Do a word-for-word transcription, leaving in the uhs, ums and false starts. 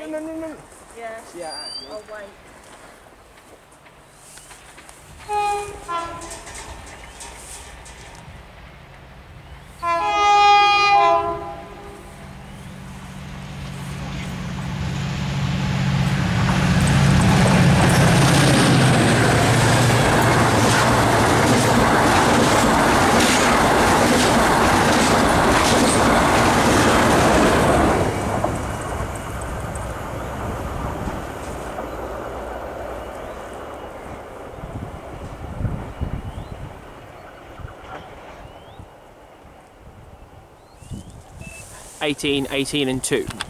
no, no, no. Yeah. Yeah. I'll wait. eighteen, eighteen and two.